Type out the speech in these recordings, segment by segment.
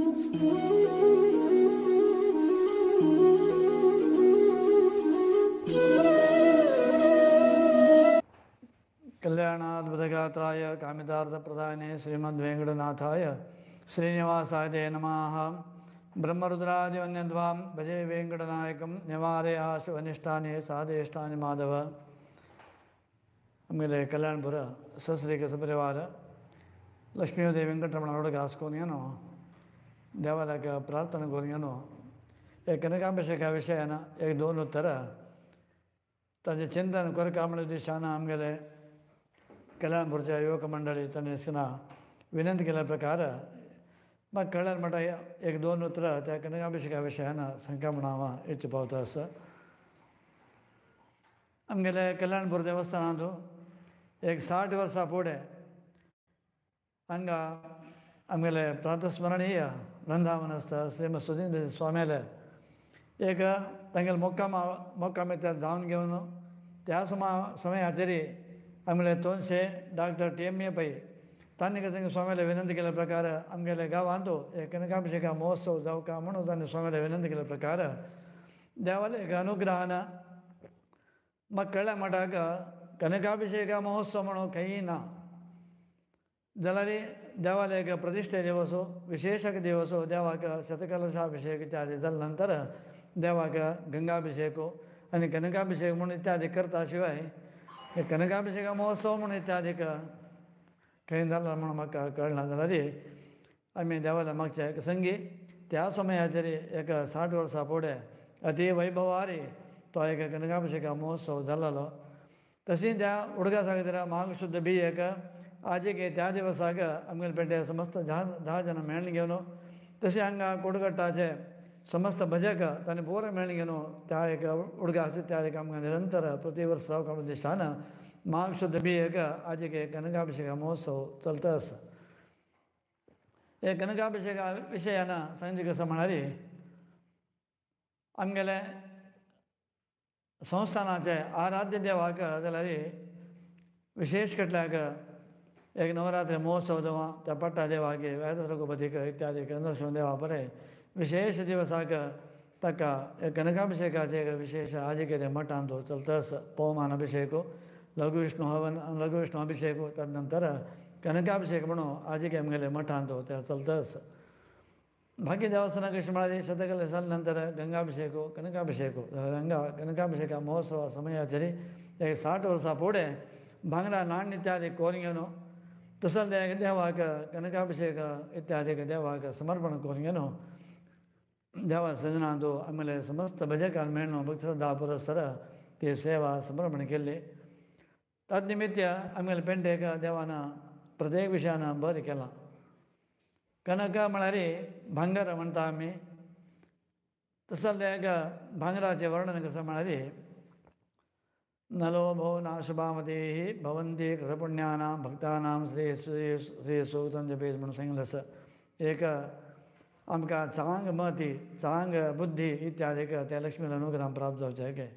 कल्याणाद्भुतगात्राय कामितार्थप्रदायने श्रीमद्वेङ्कटनाथाय श्रीनिवासाय ते नमः। ब्रह्मरुद्रादिवन्यद्वां भजे वेङ्कटनायकं निवारयाशु अनिष्टानि साधेष्टानि माधव। ಆಮೇಲೆ ಕಲ್ಯಾಣಪುರ ಸಸ್ರಿಕ ಸಪರಿವಾರ ಲಕ್ಷ್ಮೀದೇವಿ ವೆಂಕಟರಮಣನೊಳಗೆ ಹಾಸ್ಕೊನೇನು ದೇವಾಲಯಕ್ಕೆ ಪ್ರಾರ್ಥನೆ ಕೋರಿಯನು एक कनकाभिषेक विषय ना एक दोन उत्तर तजे चिंतन कर कामण दिशाना आमगेले कल्याणपुरच्या युवक मंडळी तनेसना विनंती केल्या प्रकार मग कळण मठ एक दोन उत्तर त्या कनकाभिषेक विषयाना संक्रमणावा इच्छा पावता असं आमगेले कल्याणपुर देवस्थानांतू एक 60 वर्षा पुढे हंगा आमगेले प्रातस्मरणीय वृंदावन श्रीमद सुधींद्र स्वामीले एक तांगेले मोक्काम येता जावन घेवन त्या समय हाचेरी आमगेले तोनशे डॉक्टर TMA पै तांणी कसं स्वामीले विनंती केल्या प्रकार आमगेले गांवांतू एक कनकाभिषेक महोत्सव जावका म्हणून तांणी स्वामीले विनंती केल्या प्रकार देवाले एक अनुग्रहान मग कळ्ळें मठाक कनकाभिषेक महोत्सव म्हणून काही ना जाल्यार देवालयाक प्रतिष्ठे दिवसो विशेषक दिवसो देवाक शतकलशाभिषेक इत्यादी जाल्या नंतर देवाक गंगाभिषेको आनी कनकाभिषेक म्हणून इत्यादी करता शिवाय कनकाभिषेक महोत्सव म्हणून इत्यादीक खंय जालां म्हणून म्हाका कळना जाल्यार आमी देवालय मागच्या एक संगी त्या समयाचेर एक 60 वर्सां फुडें अति वैभवारी तो एक कनकाभिषेक महोत्सव जाल्लो तशी त्या उडगा सागरा माघ शुद्ध बी एक आज एक त्या दिवसाक आमगेले पेटे समस्त 10 जन मेळून घेवन तशें हांगा कोडगट्टाचे समस्त भजक तांणी पोर मेळून घेवन त्या एक उडगा आसा त्या एक आमकां निरंतर प्रति वर्स जावका दिशान माघ शुद्ध बी एक आज एक कनकाभिषेक महोत्सव चलता आसा हे कनकाभिषेक विशयान सांगचे कसं म्हणाली आमगेले संस्थानाचे आराध्य देवाक जाल्यार विशेष कटल्याक एक नवरात्री महोत्सव देवा त्या पट्टा देवागे वेद रघुपतीक इत्यादी नरसिंह देवा बरे विशेष दिवसाक ताका कनकाभिषेकाचे एक विशेष आजिके मठांत चलतास पवमान अभिषेको लघुविष्णू हवन लघुविष्णू अभिषेको तदनंतर कनकाभिषेक म्हणून आजिके आमगेले मठांत ते चलतास बाकी देवस्थाना कशी म्हणाली शतकले जाल्या नंतर गंगाभिषेको कनकाभिषेको कनकाभिषेक महोत्सव समयाचेर एक 60 वर्सां फुडें भांगरा नाण्य इत्यादी कोरून घेवन तसं देवाक कनकाभिषेक इत्यादी देवाक समर्पण करून घेवन देवा सजनांतू आमगेले समस्त भजकान मेळून भक्तश्रद्धा पुरस्सर ती सेवा समर्पण केल्ली तद आमगेले पेंटेक देवान प्रत्येक विशयान बरें केलां कनक म्हळ्यार भांगर म्हणटा आमी तसं एक भांगराचें वर्णन कसं म्हळ्यार नलो भो नाशुभामती भवंती कृतपुण्यानां भक्तानां श्री सूक्तं जपेत म्हणून सांगिल्लें आसा एक आमकां चांग मती चांग बुद्धी इत्यादीक त्या लक्ष्मीला अनुग्रह प्राप्त जावचें के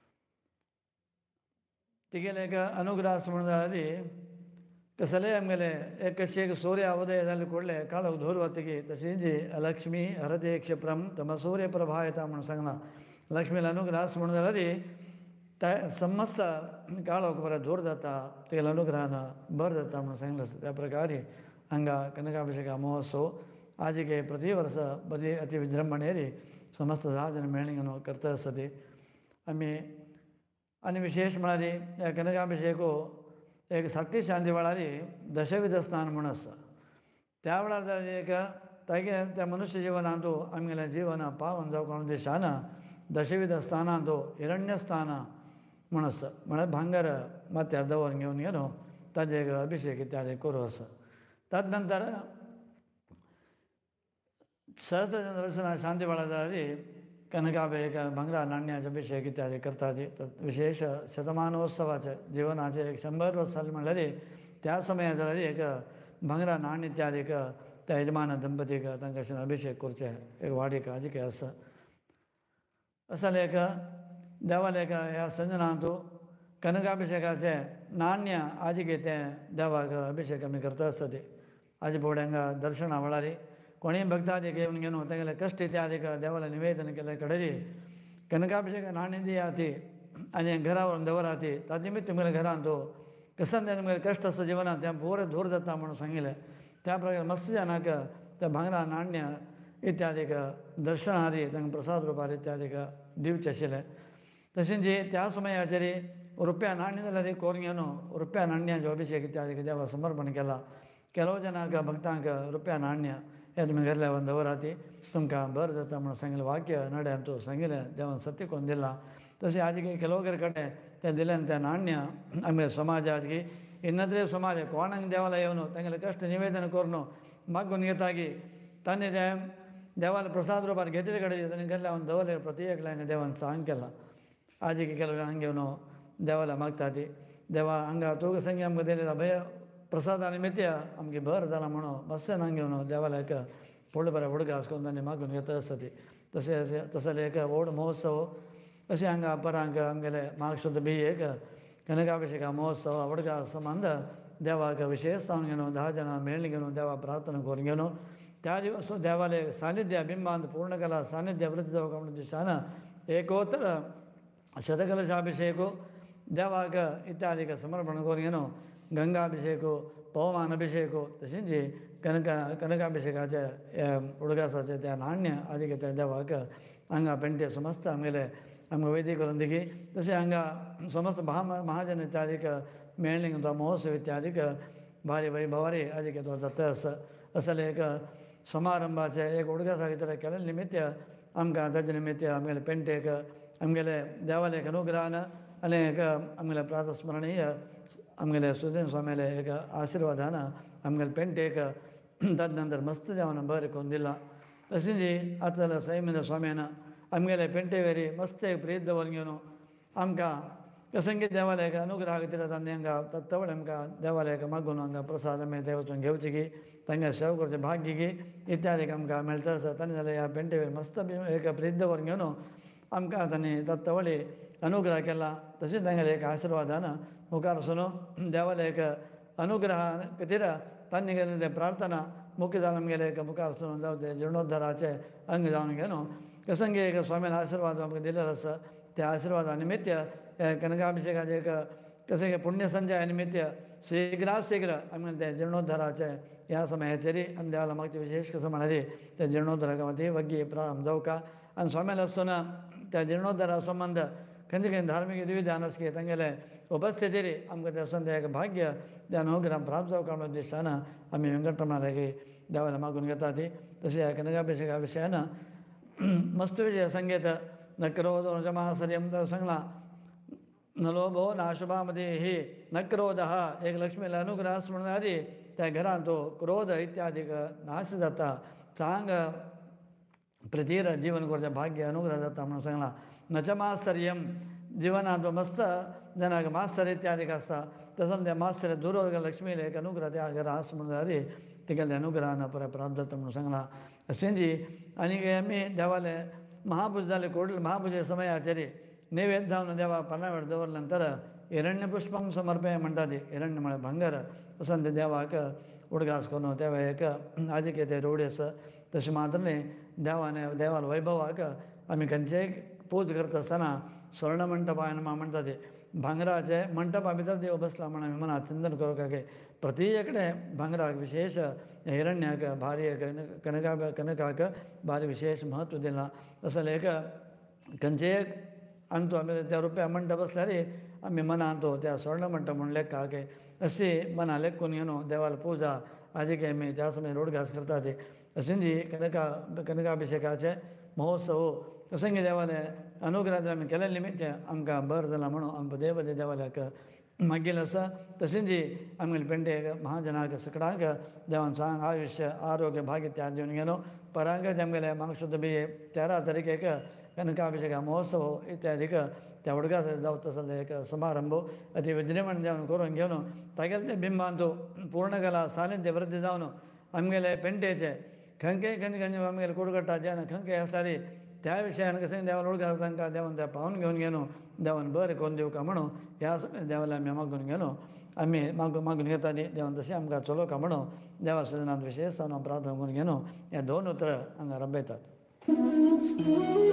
तिगेले एक अनुग्रह आसा म्हणून जाल्यार कसले आमगेले एक कशी एक सूर्य उदय जाले कोडले काळोख धूर वतकी तशी जी लक्ष्मी हरते क्षिप्रम तम सूर्य प्रभायता म्हणून सांगला लक्ष्मीला अनुग्रह आसा म्हणून जाल्यार त्या समस्त काळोख बरें दूर जाता तेला अनुग्रहान बरें जाता म्हणून सांगलें आसा त्या प्रकारे हांगा कनकाभिषेक महोत्सव आज के प्रति वर्ष बरी अति विजृंभणेरी समस्त 10 जन मेळून घेवन करता आसा ती आमी आनी विशेष म्हळ्यार कनकाभिषेको एक 60 शांती वेळार दशविध स्नान म्हणून आसा त्या वेळार एक तागे त्या मनुष्य जिवनांतू आमगेलें जीवन पावन जावं दिशान दशविध स्थानांतू हिरण्य स्थान म्हणून आसा म्हळ्यार भांगर माथ्यार दवरून घेवन ताजे एक अभिषेक इत्यादी करूं आसा तद नंतर सहस्त्र दर्शन शांती वेळार जाल्यार कनकाभिषेक भांगरा नाण्याचे अभिषेक इत्यादी करता ती विशेष शतमानोत्सवाचे जीवनाचे एक 100 वर्स जाले म्हणल्यार त्या समयार जाल्यार एक भांगरा नाण्य इत्यादीक त्या यजमान दंपतीक तांकां अभिषेक करचे एक वाडीक आजिके आसा असले एक देवालयाक ह्या संजनांतू कनकाभिषेकाचे नाण्य आजिके ते देवाक अभिषेक आमी करता आसता ती आजी फुडें हांगा दर्शना वेळार कोणी भक्तादी घेऊन घेऊन तेंगेले कष्ट इत्यादी देवाला निवेदन केले कडेरी कनकाभिषेक नाणी दियाती आणि घरावरून दवराती तानिमित्त तुमगेले घरान तो कसं तुमगेले कष्ट असं जीवनात त्या पोरे दूर जाता म्हणून सांगितलं त्या प्रकारे मस्त जनाक त्या भांगरा नाण्य इत्यादीक दर्शनादी तांकां प्रसाद रुपार इत्यादीक दिवचे आशिल्ले तशेंच त्या समयाचेर रुपया नाण्य जाल्यार कोरून घेवन रुपया नाण्याचो अभिषेक इत्यादीक देवा समर्पण केला ಕೆಲವು ಜನಾಕ ಭಕ್ತಾಂಕ ರೂಪಾಯಿ ನಾಣ್ಯ ಎದ್ದು ಮೇಲೆಲ್ಲ ಒಂದು ದವರಾತಿ ತುಮಕ ಬರ್ जाता म्हणून सांगितलं वाक्य नडे तो सांगितलं देवान सत्य कोण दिला तसे आजकी ಕೆಲವೊಗರ ಕಡೆ ते दिल्यान त्या नाण्य आमगे समाज आजकी ಇನ್ನದ್ರೆ समाज कोणाक देवाला येवन तांगेले कष्ट निवेदन करून मागून घेतागी तांणी ते देवाला प्रसाद रूपार घेतले कडेन तांणी गेल्ले ಒಂದು दवले प्रत्येक लायन देवान सांग केला आजकी ಕೆಲವು ಹಂಗೆ घेवन देवाला मागता ती देवा हांगा तूग संगी आमकां दिलेला भय प्रसादा निमित्त आमगे भर जाला म्हणून मस्त नांग घेवन देवाला व्हड बरें उडगां आसकून तांणी मागून घेता आसता तसले एक व्हड महोत्सव अशें हांगा परांक आमगेले महाशुद्ध बी एक कनकाभिषेक महोत्सव उडगां संबंध देवाक विशेष जावन घेवन 10 जाणां मेळणी घेवन देवा प्रार्थना करून घेवन त्या दिवस देवाले सानिध्य बिंबांत पूर्ण केला सानिध्य वृद्धी जावं म्हणून दिसताना एकोत्तर शतकलशाभिषेक देवाक इत्यादीक समर्पण करून घेवन गंगाभिषेक पवमान अभिषेक तशेंच कनकाभिषेकाचे उडगासाचे त्या नाण्य आदीक त्या देवाक हांगा पेंटे समस्त आमगेले आमकां वैदी करून दिकी तशें हांगा समस्त महाजन इत्यादीक मेळणीक तो महोत्सव इत्यादीक भारी वैभवारी आदीक तो जाता असले एक समारंभाचे एक उडगासा भितर केले निमित्त आमकां ताजे निमित्त आमगेले पेंटेक आमगेले देवाले अनुग्रहान आनी एक आमगेले प्रातस्मरणीय आमगेले सुदीन स्वामीले एक आशिर्वादान आमगेले पेंटेक ताजे नंतर मस्त देवान बरें करून दिला तशेंच आतां जाल्यार सैमिंद स्वाम्यान आमगेले पेंटे वेरी मस्त एक प्रीत दवरून घेवन आमकां कसंगी देवालयाक अनुग्रह खातीर तांणी हांगा तत्वळ आमकां देवालयाक मागून हांगा प्रसाद आमी ते वचून घेवचे की तांकां सेवा करचें भाग्य की इत्यादीक आमकां मेळटा आसा तांणी जाल्यार ह्या पेंटे वेरी मस्त एक प्रीत दवरून घेवन आमकां तांणी तत्वळी अनुग्रह केला तशेंच तांगेले एक आशिर्वादान मुखार वचून देवालयाक अनुग्रहा खातीर तांणी केल्ले ते प्रार्थना मुख्य जावन आमगेले एक मुखार वचून जावं ते जिर्णोद्धाराचे अंग जावन घेवन कसंगी एक स्वामीन आशिर्वाद आमकां दिलेलो आसा त्या आशिर्वादा निमित्त कनकाभिषेकाचे एक कसं पुण्य संचया निमित्त शीघ्रात शीघ्र आमी ते जिर्णोद्धाराचे ह्या समयाचेर आमी देवाला मागचे विशेष कसं म्हणाले त्या जिर्णोद्धाराक ती वग्गी प्रारंभ जावका आनी स्वाम्याला आसतना त्या जिर्णोद्धारा संबंध खंयचे खंय धार्मीक विधान आसा की तांगेले उपस्थितीर आमकां त्या संध्याक भाग्य त्या अनुग्रह प्राप्त जावका म्हणून दिसताना आमी वेंकटरमणाक देवाला मागून घेता ती तशें ह्या कनकाभिषेका विशयान मस्त विजय संगीत न क्रोध जमासर्यम सांगला न लोभो नाशुभामध्ये ही न क्रोध हा एक लक्ष्मीला अनुग्रह म्हणणारी त्या घरात तो क्रोध इत्यादीक नाश जाता चांग प्रतीर जीवन करचें भाग्य अनुग्रह जाता म्हणून सांगला न च मात्सर्यम जिवनात मस्त जनाक मात्सर इत्यादीक आसता तसं त्या मात्सर दूर लक्ष्मीला एक अनुग्रह त्या घरा आस म्हणणारी तिगेले अनुग्रहान परत प्राप्त जाता म्हणून सांगला अशेंच आनी आमी देवाले महापूज जाले कोडले महापुजे समयाचेर नैवेद्य जावन देवा पानावेळ दवरले नंतर हिरण्य पुष्पम समर्पय म्हणटा ती हिरण्य म्हळ्यार भांगर असं ते देवाक उडगास करून देवा एक आदिके ते रोवडीस तशें मात्र देवाल वैभवाक आमी खंयचेय पूज करता आसतना स्वर्ण मंटपान म्हणटा ते भांगराचे मंटपा भितर देव बसला म्हणून आमी मनात चिंतन करूंक प्रत्येक कडेन भांगराक विशेष हिरण्याक भारी कनकाक भारी विशेष म्हत्व दिला असं एक खंयचे आणतो आमी त्या रुपया मंडप आसल्यार आमी मनान तो त्या स्वर्ण मंडप म्हणून लेखाक अशी मना लेखून घेवन देवाला पुजा आजीक आमी त्या समय रोडगास करता ती अशेंच कनकाभिषेकाचे महोत्सव कसंगी देवाले अनुग्रह आमी केले निमित्त आमकां बरें जाला म्हणून आमकां देवाल्याक मागील आसा तशेंच आमगेले पेंटेक महाजनाक सगळ्यांक देवान सांग आयुश्य आरोग्य भाग्य त्या दिवन घेवन परांगत आमगेले महाशुद्ध बी 13 तारीखेक कनकाभिषेक महोत्सव इत्यादीक त्या उडगास जावं तसले एक समारंभ अति विजृंभण जावन करून घेवन तागेले ते बिंबांत पूर्ण केला सानिध्य वृद्धी जावन आमगेले पेंटेचे खंयचे खंयचे आमगेले कुडगट्टाचे आनी खंयचे आसताली त्या विशयान कशें देवाला उडगास तांकां देवान त्या पावन घेवन देवान बरें करून दिवका म्हणून ह्या देवाला आमी मागून घेवन आमी मागून घेता न्ही देवान तशें आमकां चलोवका म्हणून देवा सदनांत विशेष प्रार्थना करून घेनो हे 2 उतरां हांगा रबयतात.